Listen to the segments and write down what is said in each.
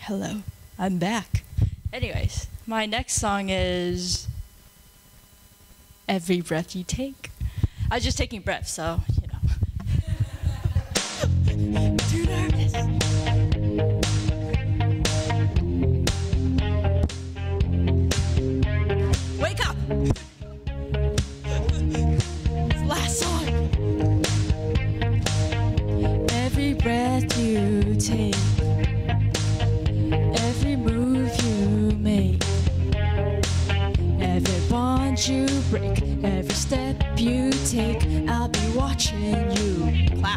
Hello, I'm back. Anyways, my next song is Every Breath You Take. I was just taking breaths, so, you know. Too nervous. Wake up! It's the last song. Every breath you take, every move you make, every bond you break, every step you take, I'll be watching you clap.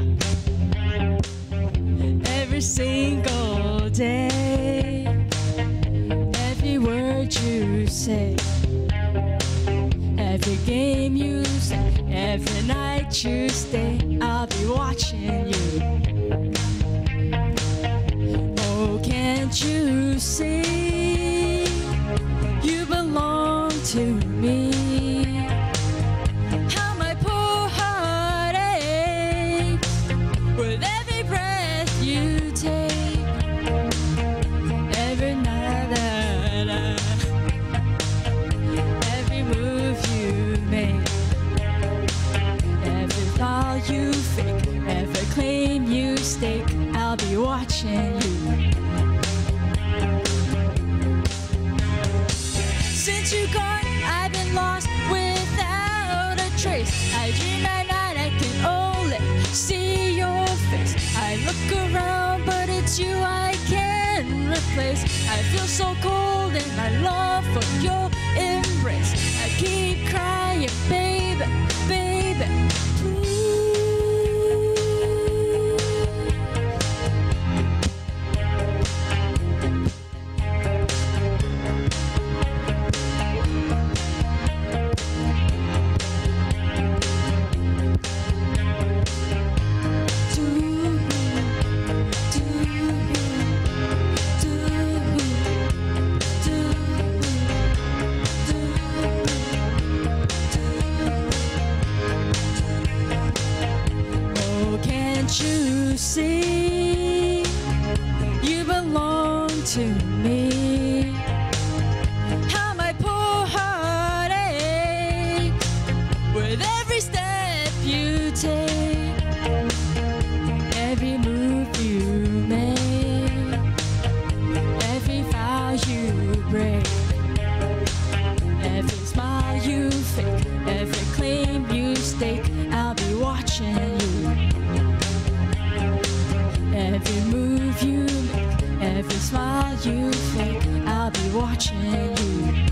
Every single day, every word you say, every game you say, every night you stay, I'll be watching you. Oh, can't you see you belong to me? How my poor heart aches with every breath you take, every night, every move you make, every vow you fake, every claim you stake, I'll be watching you. Since you gone, I've been lost without a trace. I dream at night, I can only see your face. I look around, but it's you I can't replace. I feel so cold and I long for your embrace. I keep crying, baby, baby, please. Can't you see you belong to me? How my poor heart aches with every step you take, every move you make, every vow you break, every smile you fake, every claim you stake, I'll be watching you. Every move you make, every smile you fake, I'll be watching you.